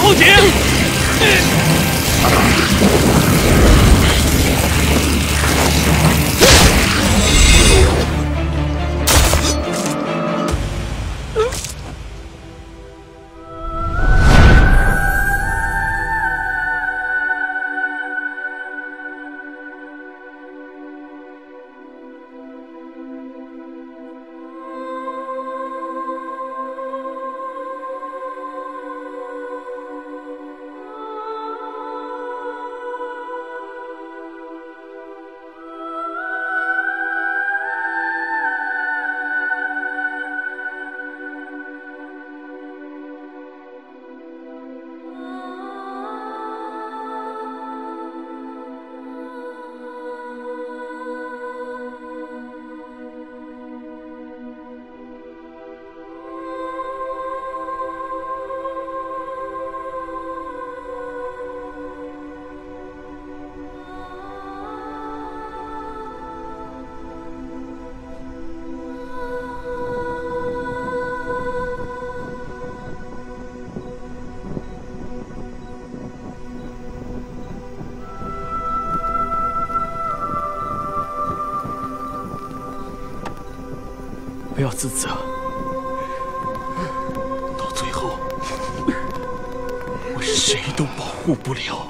后紧！ 不要自责，到最后，我谁都保护不了。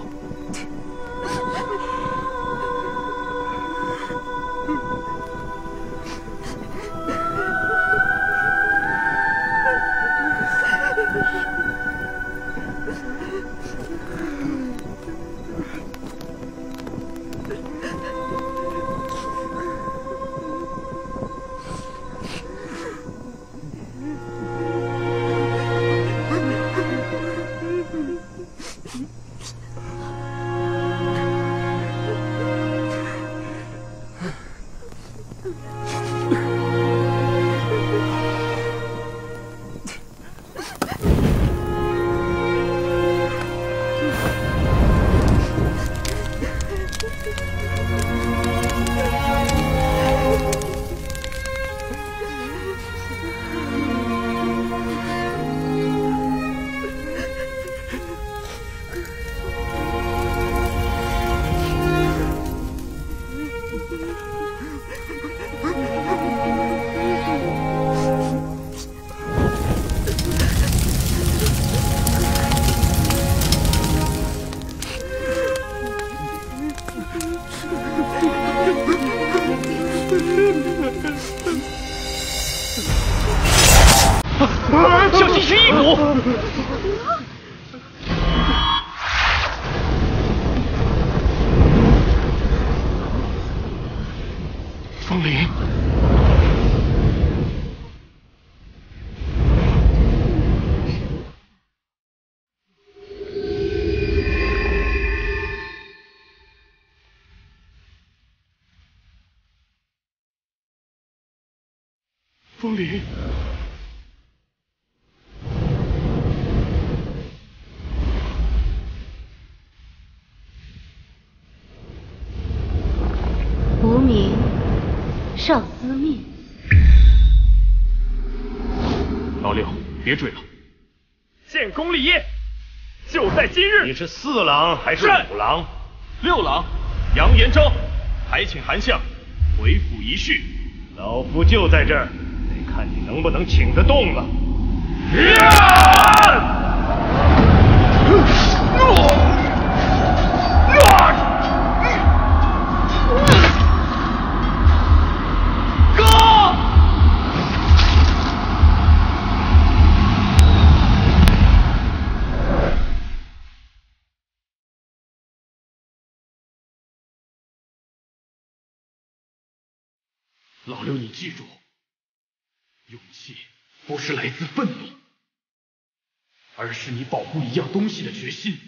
小心徐一股！风铃，风铃。 无名，少司命。 老六，别追了， 建功立业，就在今日。 你是四郎还是五郎？ 六郎，杨延昭，还请韩相回府一叙。 老夫就在这儿，得看你能不能请得动了。 老六，你记住，勇气不是来自愤怒，而是你保护一样东西的决心。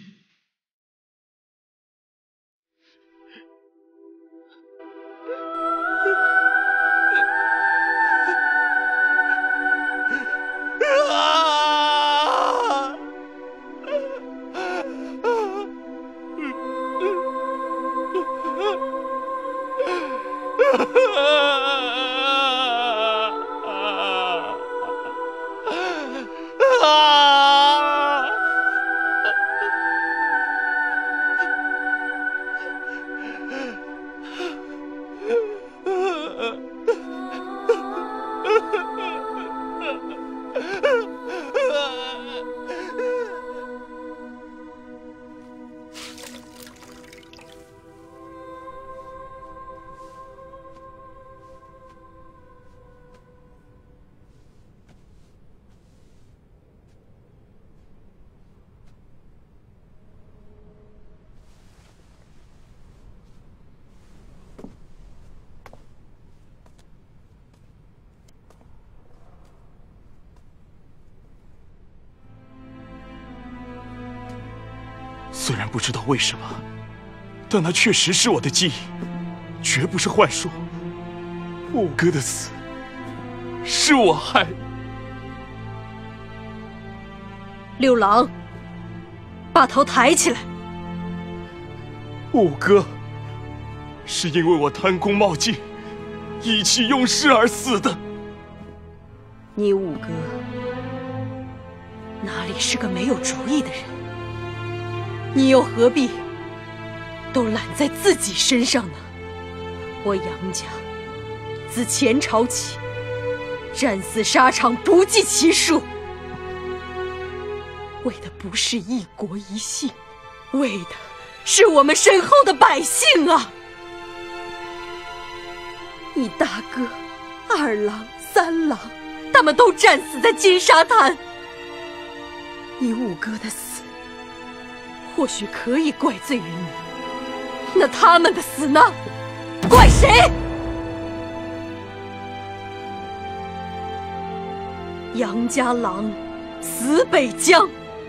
虽然不知道为什么，但那确实是我的记忆，绝不是幻说。五哥的死是我害的。 六郎，把头抬起来。 五哥是因为我贪功冒进，意气用事而死的。 你五哥哪里是个没有主意的人？你又何必都揽在自己身上呢？我杨家自前朝起，战死沙场不计其数，为的不是一国一姓，为的是我们身后的百姓啊！你大哥、二郎、三郎，他们都战死在金沙滩。你五哥的死，或许可以怪罪于你，那他们的死呢？怪谁？杨家郎死北疆，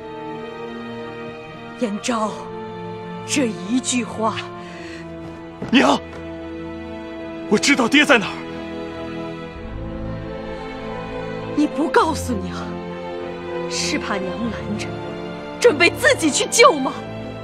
燕昭这一句话， 娘，我知道爹在哪儿。 你不告诉娘，是怕娘拦着，准备自己去救吗？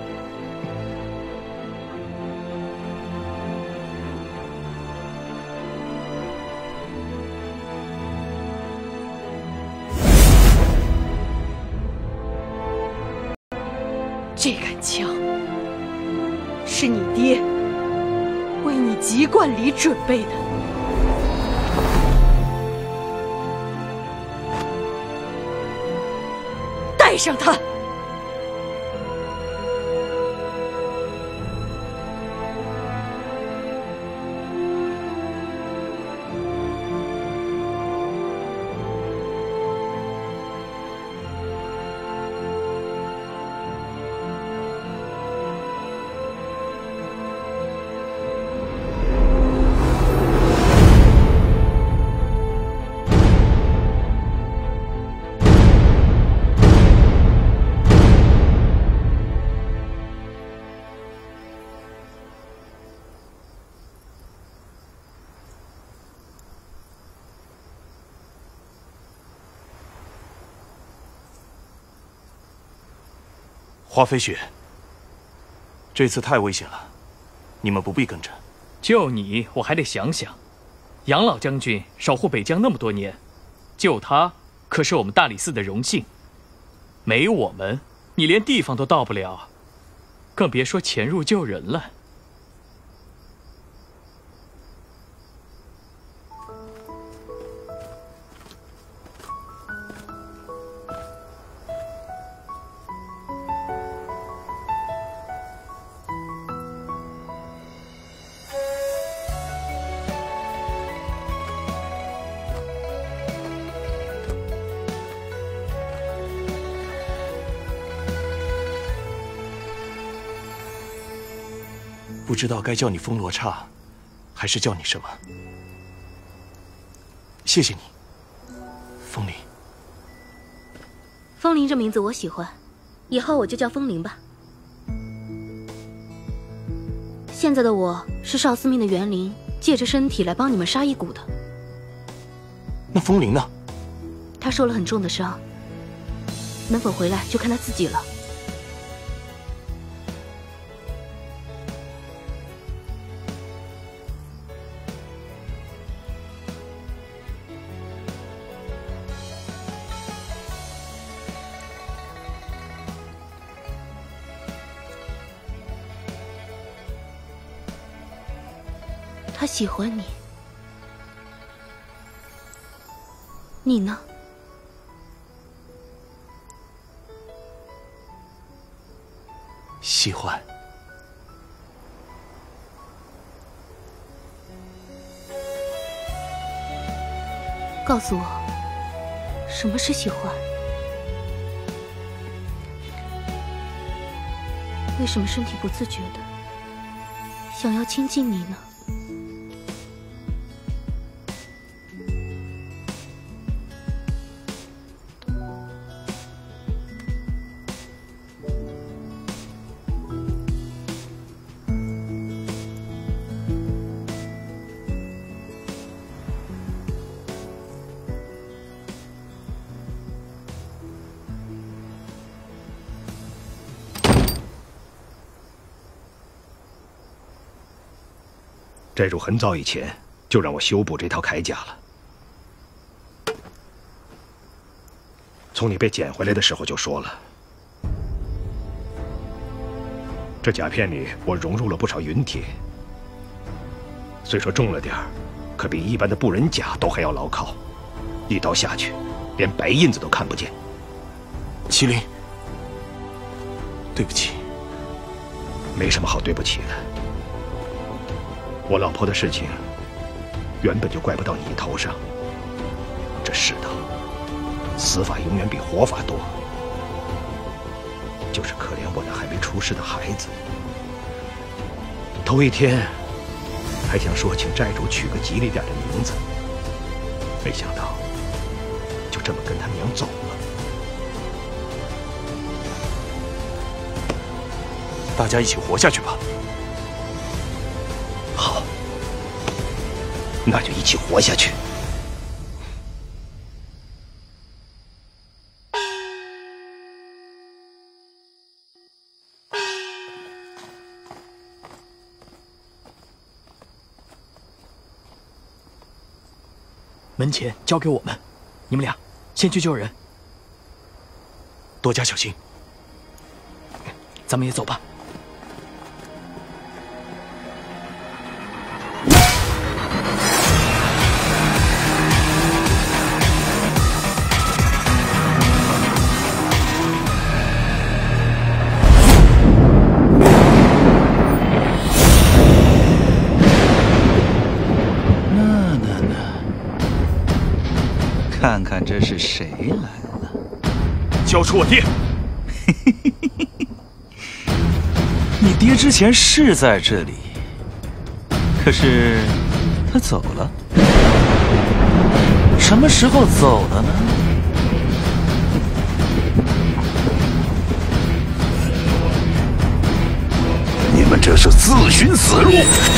这杆枪是你爹为你籍贯里准备的。带上它。 华飞雪，这次太危险了，你们不必跟着。 救你，我还得想想。杨老将军守护北疆那么多年，救他可是我们大理寺的荣幸。没我们，你连地方都到不了，更别说潜入救人了。 不知道该叫你风罗刹，还是叫你什么？谢谢你，风铃。 风铃这名字我喜欢，以后我就叫风铃吧。现在的我是少司命的元灵，借着身体来帮你们杀一蛊的。 那风铃呢？ 他受了很重的伤，能否回来就看他自己了。他喜欢你，你呢？ 喜欢。 告诉我，什么是喜欢？为什么身体不自觉的想要亲近你呢？ 寨主很早以前就让我修补这套铠甲了。从你被捡回来的时候就说了，这甲片里我融入了不少陨铁，虽说重了点儿，可比一般的布人甲都还要牢靠，一刀下去，连白印子都看不见。 麒麟，对不起。 没什么好对不起的。我老婆的事情原本就怪不到你头上。这世道，死法永远比活法多。就是可怜我那还没出世的孩子。头一天还想说请寨主取个吉利点的名字，没想到就这么跟他娘走了。 大家一起活下去吧。 好，那就一起活下去。 门前交给我们，你们俩先去救人， 多加小心。 咱们也走吧。 看看这是谁来了？ 交出我爹！ 你爹之前是在这里，可是他走了。什么时候走的呢？ 你们这是自寻死路！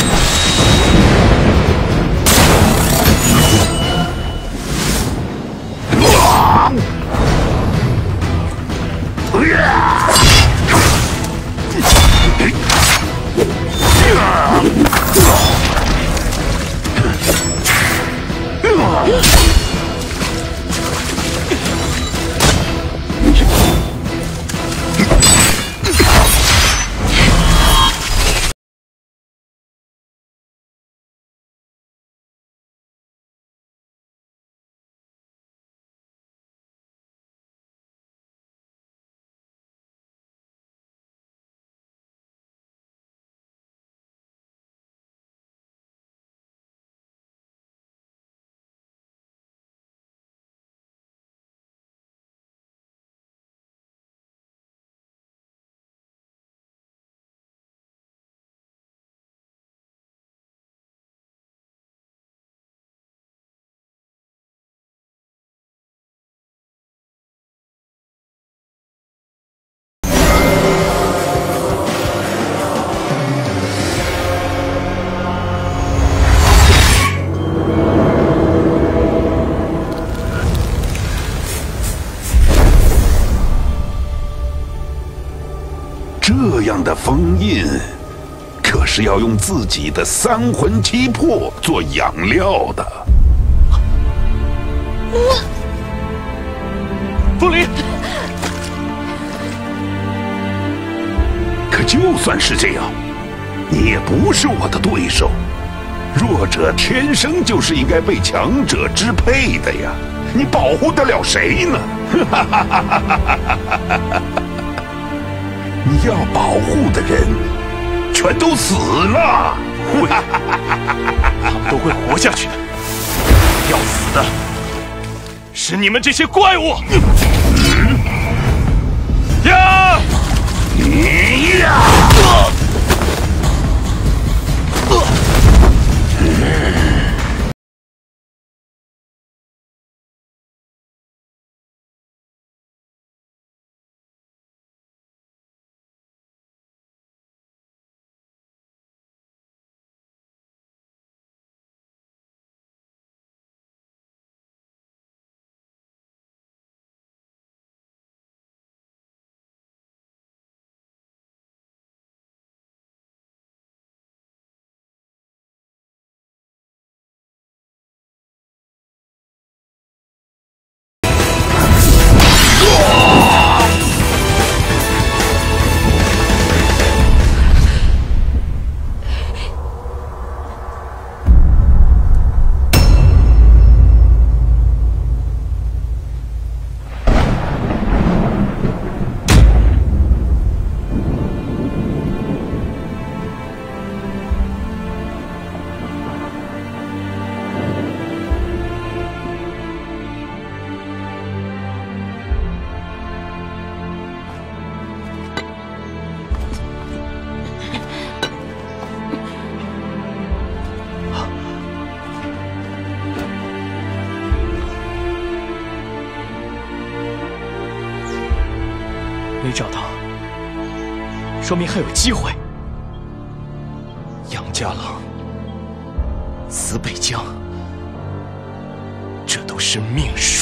这样的封印，可是要用自己的三魂七魄做养料的。 风铃， 可就算是这样，你也不是我的对手。弱者天生就是应该被强者支配的呀，你保护得了谁呢？你要保护的人，全都死了。 会，他们都会活下去的。要死的是你们这些怪物！呀！ 你呀！ 说明还有机会。 杨家郎、死北疆，这都是命数。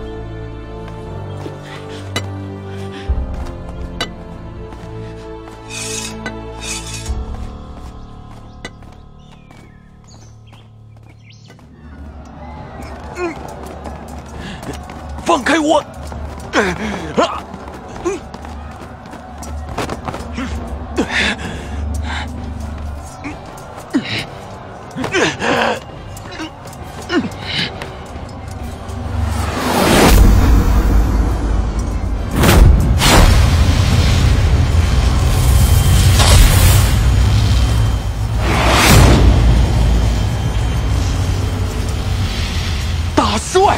放开我！啊！大帅！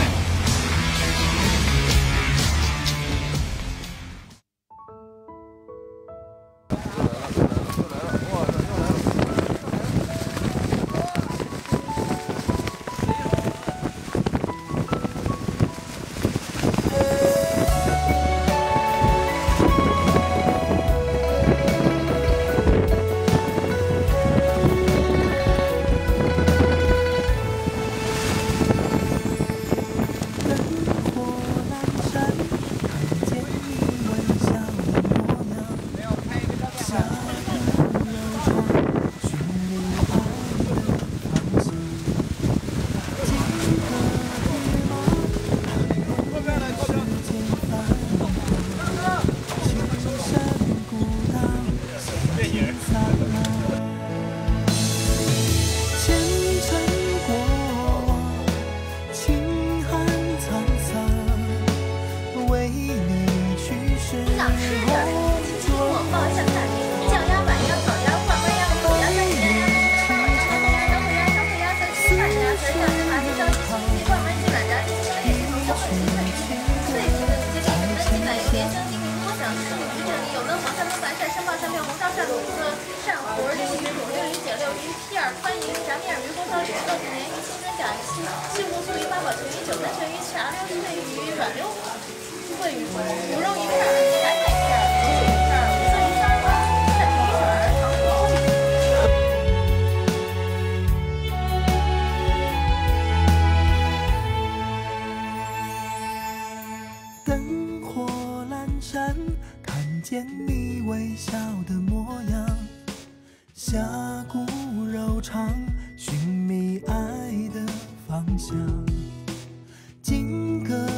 见你微笑的模样，侠骨柔肠，寻觅爱的方向。金戈